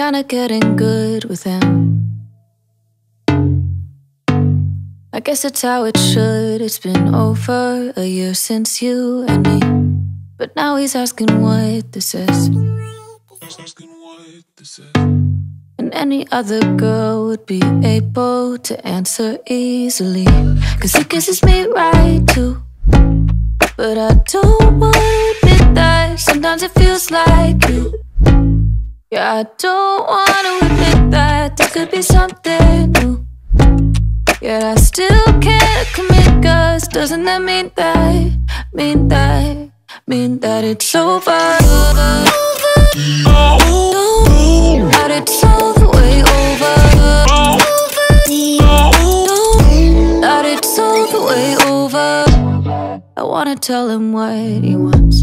kinda getting good with him. I guess that's how it should. It's been over a year since you and me, but now he's asking what this is. And any other girl would be able to answer easily, 'cause he kisses me right too. But I don't wanna admit that. Sometimes it feels like you. Yeah, I don't wanna admit that. There could be something new. Yet I still can't commit, 'cause doesn't that mean that it's over? That it's all the way over. That it's all the way over. I wanna tell him what he wants.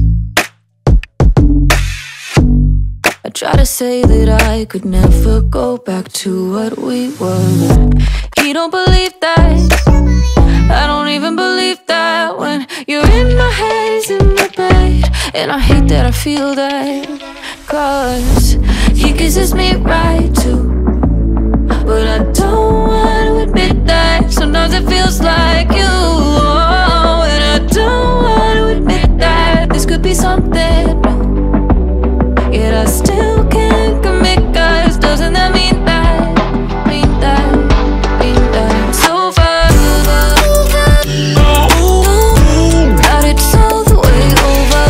I try to say that I could never go back to what we were. He don't believe that. I don't even believe that. When you're in my head, he's in my bed, and I hate that I feel that, 'cause he kisses me right too. But I don't want to admit that. Sometimes it feels like you. And I don't want to admit that. This could be something new. Yet I still can't commit, 'cause doesn't that mean that it's over? That it's all the way over.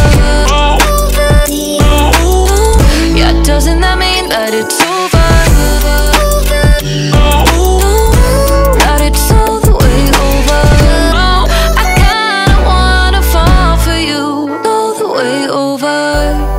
Yeah, doesn't that mean that it's over? That it's all the way over. I kinda wanna fall for you all the way over.